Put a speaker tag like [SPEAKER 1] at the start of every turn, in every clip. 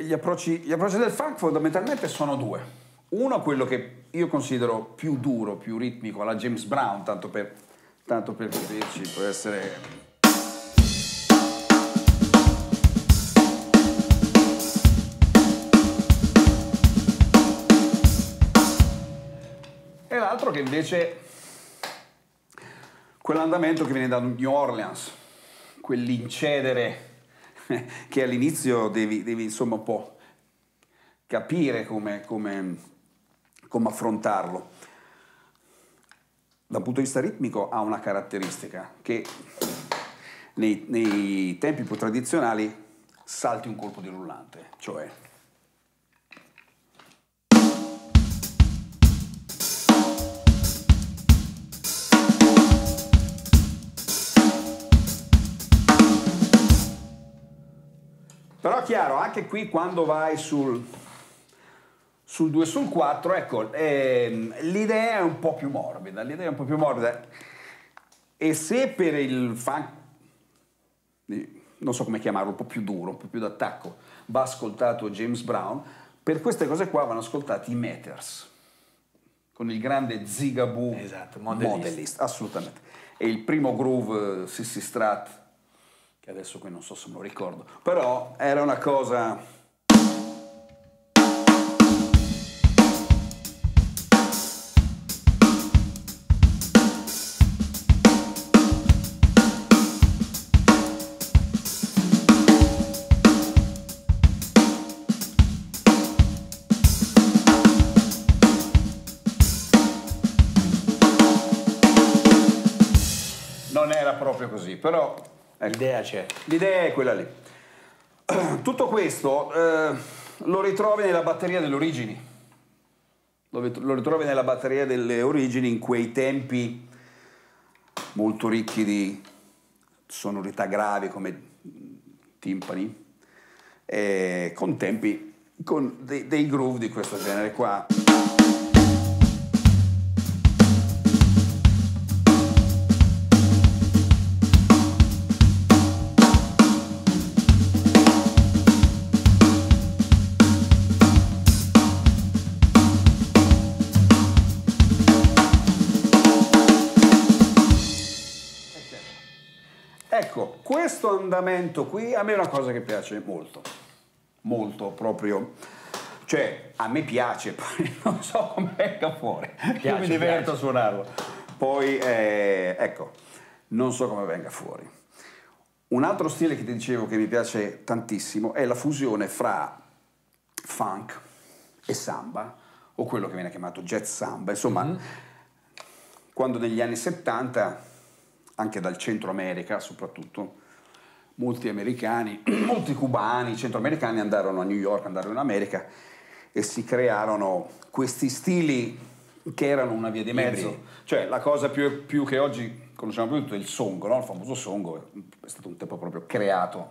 [SPEAKER 1] gli approcci del funk fondamentalmente sono due. Uno, quello che io considero più duro, più ritmico, alla James Brown, tanto per capirci, può essere... E l'altro che invece quell'andamento che viene da New Orleans, quell'incedere che all'inizio devi insomma un po' capire come affrontarlo. Dal punto di vista ritmico ha una caratteristica che nei tempi più tradizionali salti un colpo di rullante, cioè però chiaro, anche qui quando vai sul 2 e sul 4, ecco, l'idea è un po' più morbida, e se per il funk, non so come chiamarlo, un po' più duro, un po' più d'attacco, va ascoltato James Brown, per queste cose qua vanno ascoltati i Meters, con il grande Zigaboo,
[SPEAKER 2] esatto,
[SPEAKER 1] Modelist, assolutamente. E il primo groove, Sissy Strat, che adesso qui non so se me lo ricordo, però era una cosa... Non era proprio così, però... Ecco,
[SPEAKER 2] l'idea c'è.
[SPEAKER 1] L'idea è quella lì. Tutto questo lo ritrovi nella batteria delle origini. Lo ritrovi nella batteria delle origini in quei tempi molto ricchi di sonorità gravi come timpani, con dei groove di questo genere qua. Ecco, questo andamento qui a me è una cosa che piace molto, molto proprio, cioè a me piace, poi non so come venga fuori, io mi diverto a suonarlo, poi ecco, non so come venga fuori. Un altro stile che ti dicevo che mi piace tantissimo è la fusione fra funk e samba, o quello che viene chiamato jazz samba, insomma, quando negli anni 70... anche dal Centro America soprattutto, molti americani, molti cubani, centroamericani andarono a New York, andarono in America e si crearono questi stili che erano una via di mezzo. Cioè la cosa più che oggi conosciamo più tutto è il songo, no? Il famoso songo è stato un tempo proprio creato.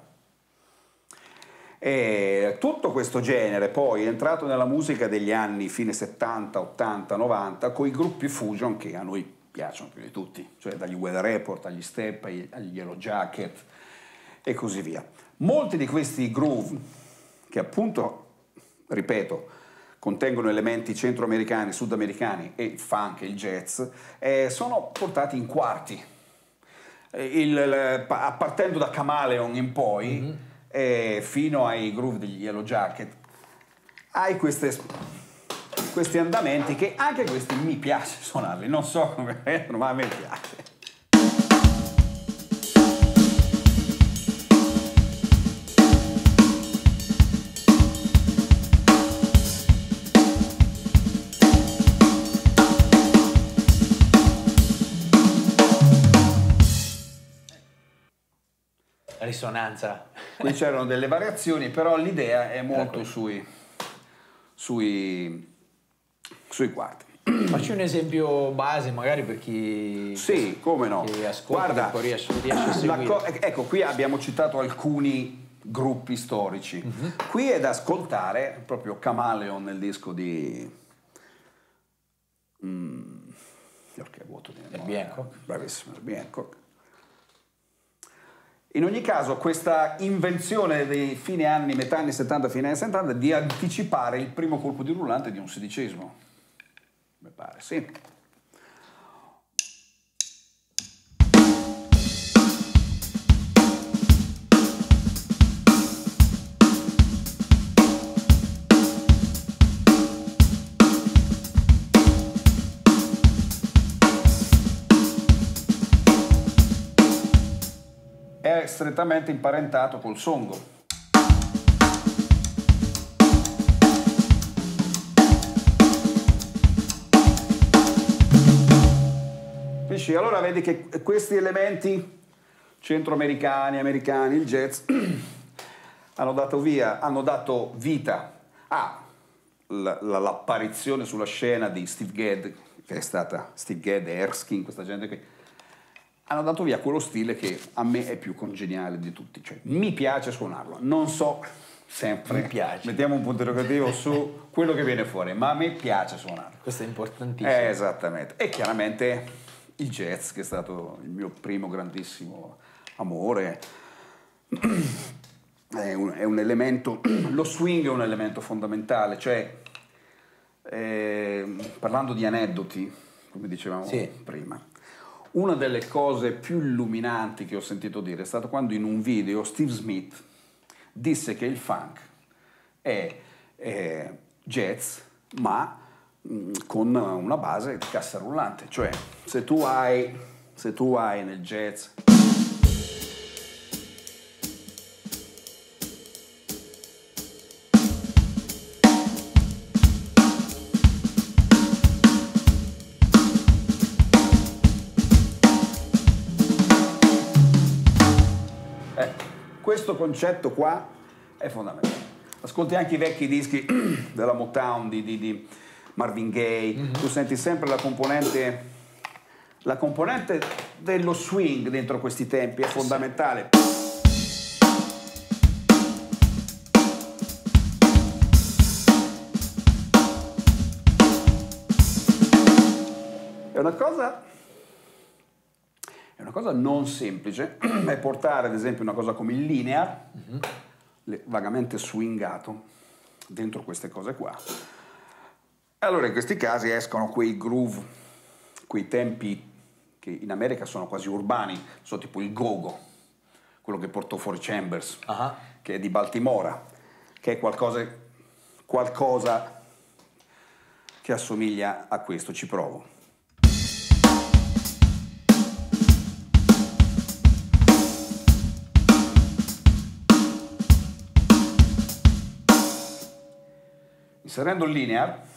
[SPEAKER 1] E tutto questo genere poi è entrato nella musica degli anni fine 70, 80, 90 con i gruppi fusion che a noi piacciono più di tutti, cioè dagli Weather Report, agli Step, agli Yellow Jacket e così via. Molti di questi groove, che appunto, ripeto, contengono elementi centroamericani, sudamericani e il funk e il jazz, sono portati in quarti. Partendo da Chameleon in poi, fino ai groove degli Yellow Jacket, hai questi andamenti che anche questi mi piace suonarli, non so come vengono, ma a me piace.
[SPEAKER 2] La risonanza.
[SPEAKER 1] Qui c'erano delle variazioni, però l'idea è molto sui quarti.
[SPEAKER 2] Facci un esempio base magari per chi,
[SPEAKER 1] sì, come no.
[SPEAKER 2] Chi ascolta.
[SPEAKER 1] Guarda,
[SPEAKER 2] poi riesce a seguire.
[SPEAKER 1] ecco, qui abbiamo citato alcuni gruppi storici. Qui è da ascoltare proprio Chameleon nel disco di Herbie Hancock. Bravissimo, Herbie Hancock. In ogni caso, questa invenzione dei fine anni, metà anni 70, fine anni 70, di anticipare il primo colpo di rullante di un sedicesimo. Mi pare, sì. È strettamente imparentato col songo. Capisci? Allora vedi che questi elementi centroamericani, americani, il jazz, hanno dato vita all'apparizione sulla scena di Steve Gadd, che è stata Steve Gadd, Erskine, questa gente che hanno dato via quello stile che a me è più congeniale di tutti, cioè mi piace suonarlo, non so sempre,
[SPEAKER 2] mi piace.
[SPEAKER 1] Mettiamo un punto interrogativo su quello che viene fuori, ma a me piace suonarlo.
[SPEAKER 2] Questo è importantissimo.
[SPEAKER 1] Esattamente, e chiaramente il jazz, che è stato il mio primo grandissimo amore, è un elemento, lo swing è un elemento fondamentale, cioè parlando di aneddoti, come dicevamo prima, una delle cose più illuminanti che ho sentito dire è stato quando in un video Steve Smith disse che il funk è jazz, ma con una base di cassa rullante, cioè se tu hai nel jazz questo concetto qua è fondamentale. Ascolti anche i vecchi dischi della Motown di Marvin Gaye, tu senti sempre la componente dello swing dentro questi tempi, è fondamentale. È una cosa non semplice, è portare ad esempio una cosa come il linear, vagamente swingato, dentro queste cose qua. Allora in questi casi escono quei groove, quei tempi che in America sono quasi urbani, sono tipo il go-go, quello che portò fuori Chambers, che è di Baltimora, che è qualcosa che assomiglia a questo, ci provo. Inserendo il linear